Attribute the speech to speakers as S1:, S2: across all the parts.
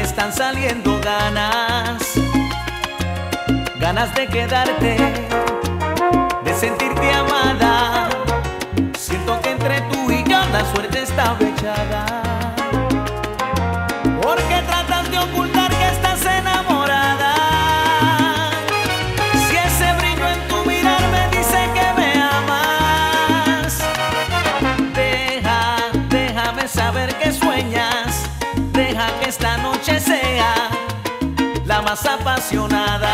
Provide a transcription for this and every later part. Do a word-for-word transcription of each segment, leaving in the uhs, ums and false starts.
S1: están saliendo ganas, ganas de quedarte, de sentirte amada. Siento que entre tú y yo la suerte está fechada. ¿Por qué tratas de ocultar que estás enamorada? Si ese brillo en tu mirar me dice que me amas. Deja, déjame saber que sueñas. Deja que esta noche sea la más apasionada.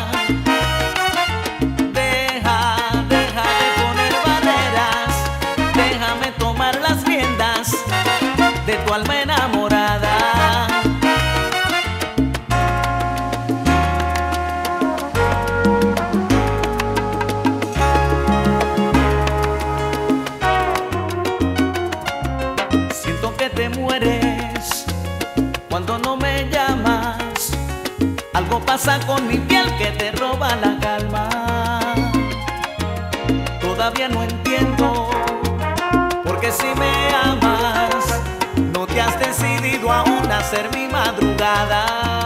S1: Deja, deja de poner barreras. Déjame tomar las riendas de tu alma enamorada. Siento que te mueres cuando no me llamas. Algo pasa con mi piel que te roba la calma. Todavía no entiendo por qué si me amas no te has decidido aún a hacer mi madrugada.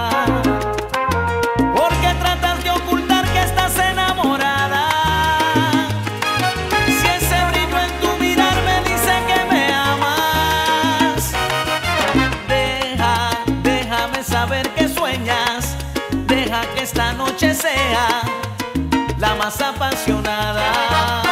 S1: ¿Por qué tratas de ocultar que estás enamorada? Si ese brillo en tu mirar me dice que me amas. Deja, déjame saber que sueñas. Deja que esta noche sea la más apasionada.